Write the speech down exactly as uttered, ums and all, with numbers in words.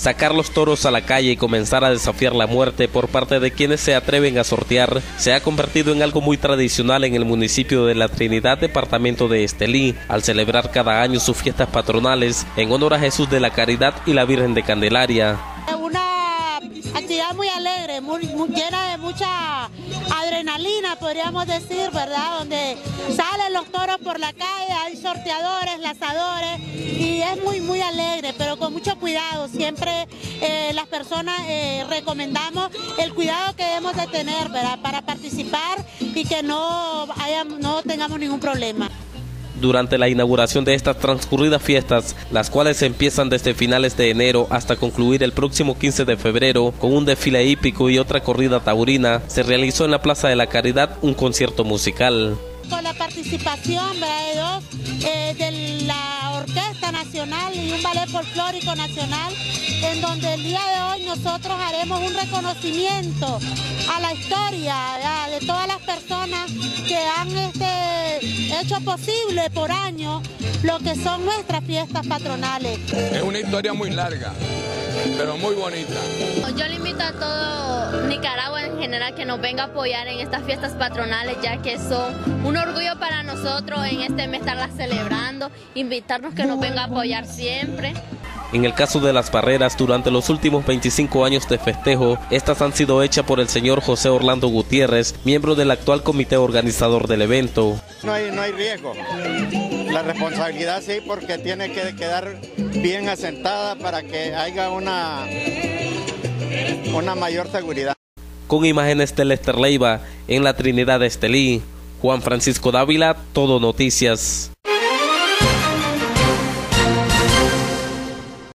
Sacar los toros a la calle y comenzar a desafiar la muerte por parte de quienes se atreven a sortear se ha convertido en algo muy tradicional en el municipio de La Trinidad, departamento de Estelí, al celebrar cada año sus fiestas patronales en honor a Jesús de la Caridad y la Virgen de Candelaria. Una actividad muy alegre, muy, muy llena de mucha adrenalina, podríamos decir, ¿verdad? Donde salen los toros por la calle, hay sorteadores, lanzadores, y es muy, muy alegre, pero con mucho cuidado. Siempre eh, las personas eh, recomendamos el cuidado que debemos de tener, ¿verdad? Para participar y que no, haya, no tengamos ningún problema. Durante la inauguración de estas transcurridas fiestas, las cuales empiezan desde finales de enero hasta concluir el próximo quince de febrero con un desfile hípico y otra corrida taurina, se realizó en la Plaza de la Caridad un concierto musical. Con la participación, ¿verdad?, de dos, eh, de la Orquesta Nacional y un ballet folclórico nacional, en donde el día de hoy nosotros haremos un reconocimiento a la historia, ¿verdad?, de todas las personas que han este, hecho posible por años lo que son nuestras fiestas patronales. Es una historia muy larga, pero muy bonita. Yo le invito a todo Nicaragua en general que nos venga a apoyar en estas fiestas patronales, ya que son un orgullo para nosotros en este mes estarlas celebrando, invitarnos que nos venga a apoyar siempre. En el caso de las barreras, durante los últimos veinticinco años de festejo, estas han sido hechas por el señor José Orlando Gutiérrez, miembro del actual comité organizador del evento. No hay, no hay riesgo. La responsabilidad sí, porque tiene que quedar bien asentada para que haya una, una mayor seguridad. Con imágenes de Lester Leiva, en La Trinidad de Estelí, Juan Francisco Dávila, Todo Noticias.